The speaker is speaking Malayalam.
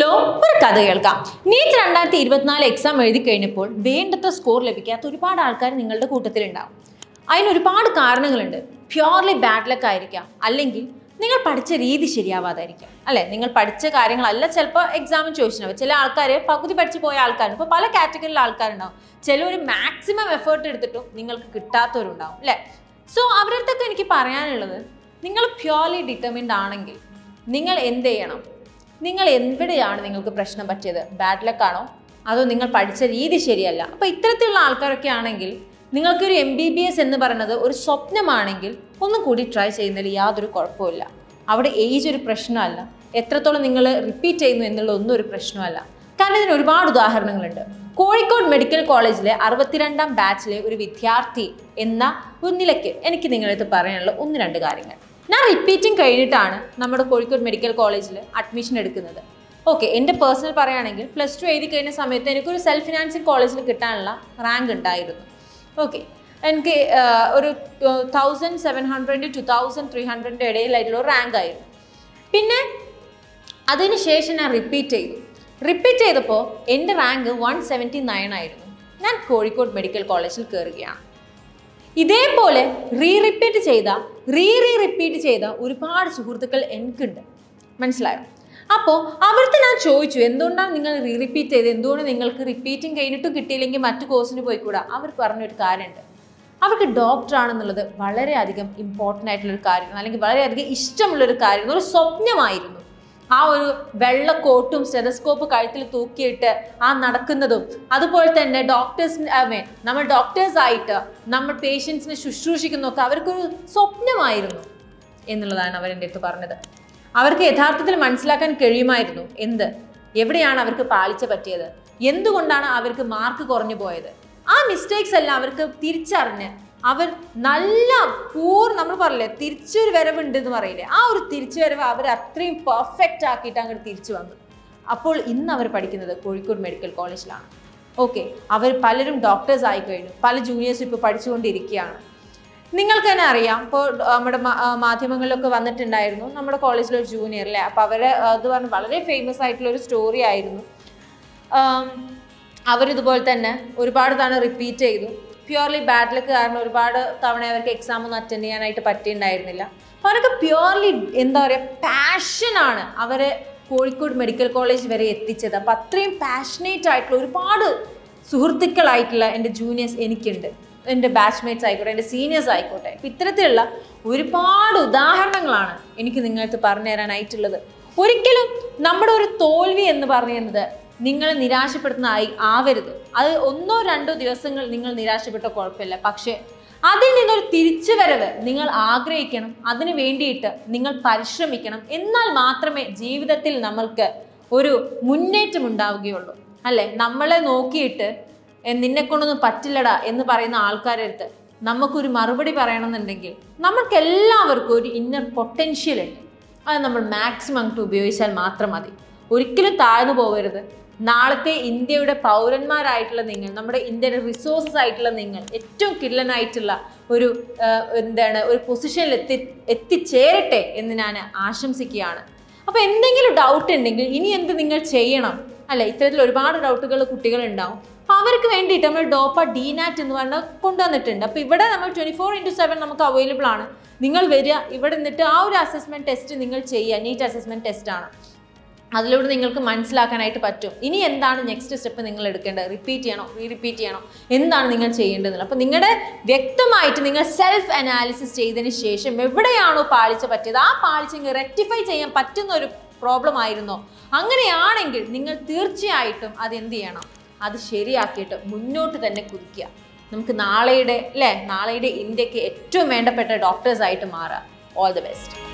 സോ ഒരു കഥ കേൾക്കാം. നീറ്റ് 2024 എക്സാം എഴുതി കഴിഞ്ഞപ്പോൾ വേണ്ടത്ര സ്കോർ ലഭിക്കാത്ത ഒരുപാട് ആൾക്കാർ നിങ്ങളുടെ കൂട്ടത്തിലുണ്ടാവും. അതിന് ഒരുപാട് കാരണങ്ങളുണ്ട്. പ്യോർലി ബാഡ് ലക്ക് ആയിരിക്കാം, അല്ലെങ്കിൽ നിങ്ങൾ പഠിച്ച രീതി ശരിയാവാതായിരിക്കാം, അല്ലേ? നിങ്ങൾ പഠിച്ച കാര്യങ്ങളല്ല ചിലപ്പോൾ എക്സാമിന് ചോദിച്ചിട്ടുണ്ടാവും. ചില ആൾക്കാർ പകുതി പഠിച്ചു പോയ ആൾക്കാരുണ്ട്. ഇപ്പോൾ പല കാറ്റഗറിയിലെ ആൾക്കാരുണ്ടാവും. ചിലർ മാക്സിമം എഫേർട്ട് എടുത്തിട്ടും നിങ്ങൾക്ക് കിട്ടാത്തവരുണ്ടാവും, അല്ലേ? സോ അവരുടെ അടുത്തൊക്കെ എനിക്ക് പറയാനുള്ളത്, നിങ്ങൾ പ്യോർലി ഡിറ്റർമിൻഡ് ആണെങ്കിൽ നിങ്ങൾ എന്ത് ചെയ്യണം? നിങ്ങൾ എവിടെയാണ് നിങ്ങൾക്ക് പ്രശ്നം പറ്റിയത്? ബാഡ് ലക്ക് ആണോ, അതോ നിങ്ങൾ പഠിച്ച രീതി ശരിയല്ല? അപ്പോൾ ഇത്തരത്തിലുള്ള ആൾക്കാരൊക്കെ ആണെങ്കിൽ നിങ്ങൾക്കൊരു MBBS എന്ന് പറയുന്നത് ഒരു സ്വപ്നമാണെങ്കിൽ ഒന്നും കൂടി ട്രൈ ചെയ്യുന്നതിൽ യാതൊരു കുഴപ്പമില്ല. അവിടെ ഏജ് ഒരു പ്രശ്നമല്ല, എത്രത്തോളം നിങ്ങൾ റിപ്പീറ്റ് ചെയ്യുന്നു എന്നുള്ള ഒന്നും ഒരു പ്രശ്നമല്ല. കാരണം ഇതിന് ഒരുപാട് ഉദാഹരണങ്ങളുണ്ട്. കോഴിക്കോട് മെഡിക്കൽ കോളേജിലെ 62ാം ബാച്ചിലെ ഒരു വിദ്യാർത്ഥി എന്ന ഒരു നിലയ്ക്ക് എനിക്ക് നിങ്ങളടുത്ത് പറയാനുള്ള 1-2 കാര്യങ്ങൾ. ഞാൻ റിപ്പീറ്റിംഗ് കഴിഞ്ഞിട്ടാണ് നമ്മുടെ കോഴിക്കോട് മെഡിക്കൽ കോളേജിൽ അഡ്മിഷൻ എടുക്കുന്നത്. ഓക്കെ, എൻ്റെ പേഴ്സണൽ പറയുകയാണെങ്കിൽ +2 എഴുതി കഴിഞ്ഞ സമയത്ത് എനിക്കൊരു സെൽഫ് ഫിനാൻസിങ് കോളേജിൽ കിട്ടാനുള്ള റാങ്ക് ഉണ്ടായിരുന്നു. ഓക്കെ, എനിക്ക് ഒരു 1700 to 2300 ഇടയിലായിട്ടുള്ള ഒരു റാങ്ക് ആയിരുന്നു. പിന്നെ അതിനുശേഷം ഞാൻ റിപ്പീറ്റ് ചെയ്തപ്പോൾ എൻ്റെ റാങ്ക് 179 ആയിരുന്നു. ഞാൻ കോഴിക്കോട് മെഡിക്കൽ കോളേജിൽ കയറുകയാണ്. ഇതേപോലെ റിപ്പീറ്റ് ചെയ്ത ഒരുപാട് സുഹൃത്തുക്കൾ എനിക്കുണ്ട്, മനസ്സിലായോ? അപ്പോൾ അവർക്ക് ഞാൻ ചോദിച്ചു, എന്തുകൊണ്ടാണ് നിങ്ങൾ റിപ്പീറ്റ് ചെയ്തത്? എന്തുകൊണ്ട് നിങ്ങൾക്ക് റിപ്പീറ്റിംഗ് കഴിഞ്ഞിട്ടും കിട്ടിയില്ലെങ്കിൽ മറ്റു കോഴ്സിന് പോയിക്കൂടാ? അവർ പറഞ്ഞൊരു കാര്യമുണ്ട്. അവർക്ക് ഡോക്ടറാണെന്നുള്ളത് വളരെയധികം ഇമ്പോർട്ടൻ്റ് ആയിട്ടുള്ളൊരു കാര്യമാണ്, അല്ലെങ്കിൽ വളരെയധികം ഇഷ്ടമുള്ളൊരു കാര്യമാണ്, ഒരു സ്വപ്നമായിരുന്നു. ആ ഒരു വെള്ള കോട്ടും സ്റ്റെതസ്കോപ്പ് കഴുത്തിൽ തൂക്കിയിട്ട് ആ നടക്കുന്നതും, അതുപോലെ തന്നെ നമ്മൾ ഡോക്ടേഴ്സായിട്ട് നമ്മൾ പേഷ്യൻസിനെ ശുശ്രൂഷിക്കുന്നതൊക്കെ അവർക്കൊരു സ്വപ്നമായിരുന്നു എന്നുള്ളതാണ് അവരെൻ്റെ അടുത്ത് പറഞ്ഞത്. അവർക്ക് യഥാർത്ഥത്തിൽ മനസ്സിലാക്കാൻ കഴിയുമായിരുന്നു എവിടെയാണ് അവർക്ക് പാളിച്ച പറ്റിയത്, എന്തുകൊണ്ടാണ് അവർക്ക് മാർക്ക് കുറഞ്ഞു പോയത്. ആ മിസ്റ്റേക്സ് എല്ലാം അവർക്ക് തിരിച്ചറിഞ്ഞ് അവർ നല്ല നമ്മൾ പറയില്ലേ തിരിച്ചൊരു വരവുണ്ട് എന്ന് പറയില്ലേ, ആ ഒരു തിരിച്ചു വരവ് അവർ അത്രയും പെർഫെക്റ്റ് ആക്കിയിട്ട് അങ്ങോട്ട് തിരിച്ചു വന്നു. അപ്പോൾ ഇന്ന് അവർ പഠിക്കുന്നത് കോഴിക്കോട് മെഡിക്കൽ കോളേജിലാണ്. ഓക്കെ, അവർ പലരും ഡോക്ടേഴ്സ് ആയി കഴിഞ്ഞു, പല ജൂനിയേഴ്സും ഇപ്പോൾ പഠിച്ചുകൊണ്ടിരിക്കുകയാണ്. നിങ്ങൾക്ക് തന്നെ അറിയാം, ഇപ്പോൾ നമ്മുടെ മാധ്യമങ്ങളിലൊക്കെ വന്നിട്ടുണ്ടായിരുന്നു നമ്മുടെ കോളേജിലൊരു ജൂനിയർ, അല്ലേ? അപ്പോൾ അത് പറഞ്ഞ് വളരെ ഫേമസ് ആയിട്ടുള്ളൊരു സ്റ്റോറി ആയിരുന്നു. അവരിതുപോലെ തന്നെ ഒരുപാട് തവണ റിപ്പീറ്റ് ചെയ്തു. പ്യോർലി ബാഡ് ലക്ക് കാരണം ഒരുപാട് തവണ അവർക്ക് എക്സാം ഒന്നും അറ്റൻഡ് ചെയ്യാനായിട്ട് പറ്റിയിട്ടുണ്ടായിരുന്നില്ല. അപ്പോൾ അവർക്ക് പ്യോർലി എന്താ പറയുക, പാഷനാണ് അവരെ കോഴിക്കോട് മെഡിക്കൽ കോളേജ് വരെ എത്തിച്ചത്. അപ്പോൾ അത്രയും പാഷനേറ്റ് ആയിട്ടുള്ള ഒരുപാട് സുഹൃത്തുക്കളായിട്ടുള്ള എൻ്റെ ജൂനിയേഴ്സ് എനിക്കുണ്ട്, എൻ്റെ ബാച്ച്മേറ്റ്സ് ആയിക്കോട്ടെ, എൻ്റെ സീനിയേഴ്സ് ആയിക്കോട്ടെ. അപ്പോൾ ഇത്തരത്തിലുള്ള ഒരുപാട് ഉദാഹരണങ്ങളാണ് എനിക്ക് നിങ്ങൾക്ക് പറഞ്ഞു തരാനായിട്ടുള്ളത്. ഒരിക്കലും നമ്മുടെ ഒരു തോൽവി എന്ന് പറയുന്നത് നിങ്ങളെ നിരാശപ്പെടുത്തുന്ന ആവരുത്. അത് 1-2 ദിവസങ്ങൾ നിങ്ങൾ നിരാശപ്പെട്ട കുഴപ്പമില്ല, പക്ഷേ അതിൽ നിന്നൊരു തിരിച്ചുവരവ് നിങ്ങൾ ആഗ്രഹിക്കണം. അതിന് വേണ്ടിയിട്ട് നിങ്ങൾ പരിശ്രമിക്കണം. എന്നാൽ മാത്രമേ ജീവിതത്തിൽ നമ്മൾക്ക് ഒരു മുന്നേറ്റം ഉണ്ടാവുകയുള്ളൂ, അല്ലേ? നമ്മളെ നോക്കിയിട്ട് നിന്നെക്കൊണ്ടൊന്നും പറ്റില്ലടാ എന്ന് പറയുന്ന ആൾക്കാരുടെ അടുത്ത് നമുക്കൊരു മറുപടി പറയണമെന്നുണ്ടെങ്കിൽ നമ്മൾക്ക് എല്ലാവർക്കും ഒരു ഇന്നർ പൊട്ടൻഷ്യൽ ഉണ്ട്. അത് നമ്മൾ മാക്സിമം അങ്ങോട്ട് ഉപയോഗിച്ചാൽ മാത്രം മതി. ഒരിക്കലും താഴ്ന്നു പോകരുത്. നാളത്തെ ഇന്ത്യയുടെ പൗരന്മാരായിട്ടുള്ള നിങ്ങൾ, നമ്മുടെ ഇന്ത്യയുടെ റിസോഴ്സസ് ആയിട്ടുള്ള നിങ്ങൾ ഏറ്റവും കില്ലനായിട്ടുള്ള ഒരു ഒരു പൊസിഷനിൽ എത്തിച്ചേരട്ടെ എന്ന് ഞാൻ ആശംസിക്കുകയാണ്. അപ്പോൾ എന്തെങ്കിലും ഡൗട്ട് ഉണ്ടെങ്കിൽ ഇനി എന്ത് നിങ്ങൾ ചെയ്യണം, അല്ല? ഇത്തരത്തിൽ ഒരുപാട് ഡൗട്ടുകൾ കുട്ടികളുണ്ടാവും. അപ്പോൾ അവർക്ക് വേണ്ടിയിട്ട് നമ്മൾ ഡോപ്പ DNAT എന്ന് പറഞ്ഞാൽ കൊണ്ടുവന്നിട്ടുണ്ട്. അപ്പോൾ ഇവിടെ നമ്മൾ 24/7 നമുക്ക് അവൈലബിൾ ആണ്. നിങ്ങൾ വരിക, ഇവിടെ നിന്നിട്ട് ആ ഒരു അസസ്മെൻറ്റ് ടെസ്റ്റ് നിങ്ങൾ ചെയ്യുക. നീറ്റ് അസസ്മെൻറ്റ് ടെസ്റ്റാണ്. അതിലൂടെ നിങ്ങൾക്ക് മനസ്സിലാക്കാനായിട്ട് പറ്റും ഇനി എന്താണ് നെക്സ്റ്റ് സ്റ്റെപ്പ് നിങ്ങൾ എടുക്കേണ്ടത്. റിപ്പീറ്റ് ചെയ്യണോ, റിപ്പീറ്റ് ചെയ്യണോ, എന്താണ് നിങ്ങൾ ചെയ്യേണ്ടതെന്നുള്ളത്. അപ്പോൾ നിങ്ങളുടെ വ്യക്തമായിട്ട് നിങ്ങൾ സെൽഫ് അനാലിസിസ് ചെയ്തതിന് ശേഷം എവിടെയാണോ പാളിച്ച പറ്റിയത്, ആ പാളിച്ച റെക്ടിഫൈ ചെയ്യാൻ പറ്റുന്ന ഒരു പ്രോബ്ലം ആയിരുന്നോ, അങ്ങനെയാണെങ്കിൽ നിങ്ങൾ തീർച്ചയായിട്ടും അത് എന്ത് ചെയ്യണം, അത് ശരിയാക്കിയിട്ട് മുന്നോട്ട് തന്നെ കുതിക്കുക. നമുക്ക് നാളെയുടെ ഇന്ത്യക്ക് ഏറ്റവും വേണ്ടപ്പെട്ട ഡോക്ടേഴ്സായിട്ട് മാറുക. All the best.